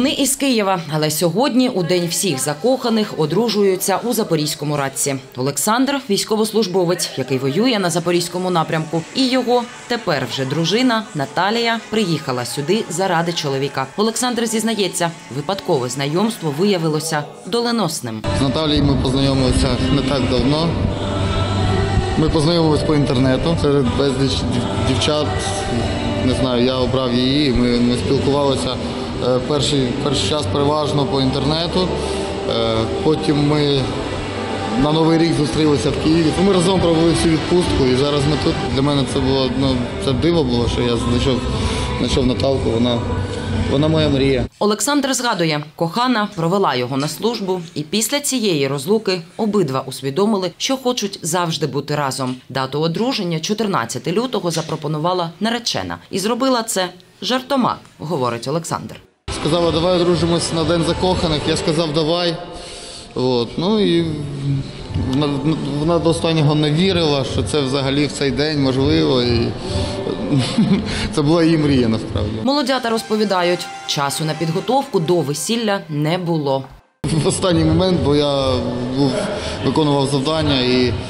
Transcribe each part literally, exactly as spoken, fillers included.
Вони із Києва, але сьогодні, у День всіх закоханих, одружуються у Запорізькому Радці. Олександр – військовослужбовець, який воює на Запорізькому напрямку. І його тепер вже дружина Наталія приїхала сюди заради чоловіка. Олександр зізнається, випадкове знайомство виявилося доленосним. З Наталією ми познайомилися не так давно. Ми познайомилися по інтернету серед безліч дівчат. Не знаю, я обрав її, ми, ми спілкувалися перший, перший час переважно по інтернету. Потім ми на Новий рік зустрілися в Києві. Ми разом провели всю відпустку і зараз ми тут. Для мене це було, ну, це диво було, що я знайшов, знайшов Наталку, вона, вона моя мрія. Олександр згадує, кохана провела його на службу, і після цієї розлуки обидва усвідомили, що хочуть завжди бути разом. Дату одруження чотирнадцяте лютого запропонувала наречена. І зробила це жартома, говорить Олександр. Сказала, давай одружимось на День закоханих. Я сказав, давай. От. Ну і вона, вона до останнього не вірила, що це взагалі в цей день можливо. І це була її мрія, насправді. Молодята розповідають, часу на підготовку до весілля не було. В останній момент, бо я був, виконував завдання і е,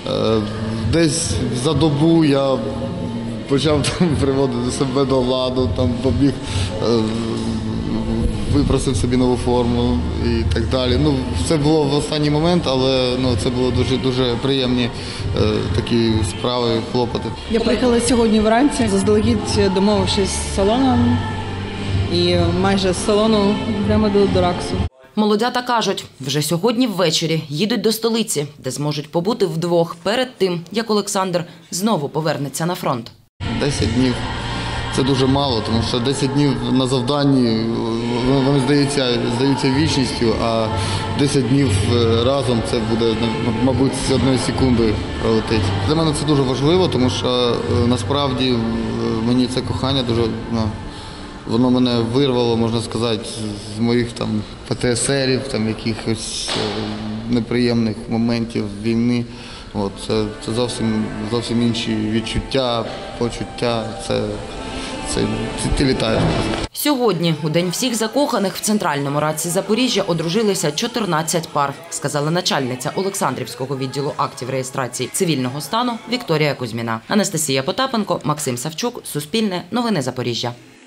десь за добу я почав там приводити себе до ладу, там побіг, е, випросив собі нову форму і так далі. Ну, це було в останній момент, але ну, це було дуже дуже приємні е, такі справи, хлопоти. Я приїхала сьогодні вранці, заздалегідь домовившись з салоном, і майже з салону прямо до, до Раксу. Молодята кажуть, вже сьогодні ввечері їдуть до столиці, де зможуть побути вдвох перед тим, як Олександр знову повернеться на фронт. Десять днів – це дуже мало, тому що десять днів на завданні, вони здаються, здаються вічністю, а десять днів разом це буде, мабуть, з одної секунди пролетить. Для мене це дуже важливо, тому що насправді мені це кохання дуже, ну, воно мене вирвало, можна сказати, з моїх там пе те ес ерів, там якихось неприємних моментів війни. От, це це зовсім, зовсім інші відчуття, почуття, це, це, це ти літаєш. Сьогодні, у День всіх закоханих, в Центральному Радці Запоріжжя одружилися чотирнадцять пар, сказала начальниця Олександрівського відділу актів реєстрації цивільного стану Вікторія Кузьміна. Анастасія Потапенко, Максим Савчук, Суспільне, Новини Запоріжжя.